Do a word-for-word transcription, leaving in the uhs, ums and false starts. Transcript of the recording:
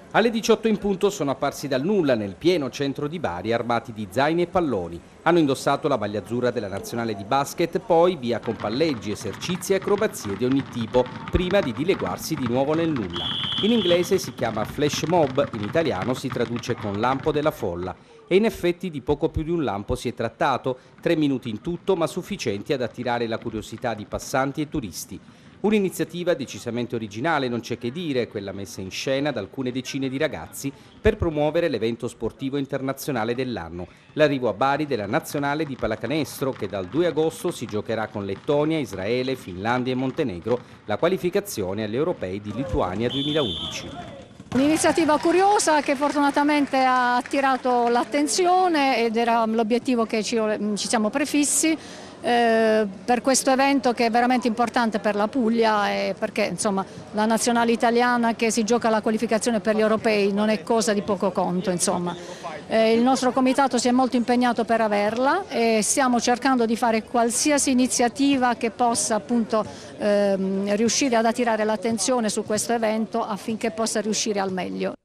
Alle diciotto in punto sono apparsi dal nulla nel pieno centro di Bari armati di zaini e palloni. Hanno indossato la maglia azzurra della nazionale di basket, poi via con palleggi, esercizi e acrobazie di ogni tipo, prima di dileguarsi di nuovo nel nulla. In inglese si chiama flash mob, in italiano si traduce con lampo della folla. E in effetti di poco più di un lampo si è trattato, tre minuti in tutto ma sufficienti ad attirare la curiosità di passanti e turisti. Un'iniziativa decisamente originale, non c'è che dire, quella messa in scena da alcune decine di ragazzi per promuovere l'evento sportivo internazionale dell'anno, l'arrivo a Bari della nazionale di pallacanestro che dal due agosto si giocherà con Lettonia, Israele, Finlandia e Montenegro la qualificazione agli europei di Lituania duemilaundici. Un'iniziativa curiosa che fortunatamente ha attirato l'attenzione ed era l'obiettivo che ci, ci siamo prefissi. Eh, per questo evento che è veramente importante per la Puglia e perché insomma la nazionale italiana che si gioca la qualificazione per gli europei non è cosa di poco conto, insomma. Eh, il nostro comitato si è molto impegnato per averla e stiamo cercando di fare qualsiasi iniziativa che possa appunto ehm, riuscire ad attirare l'attenzione su questo evento affinché possa riuscire al meglio.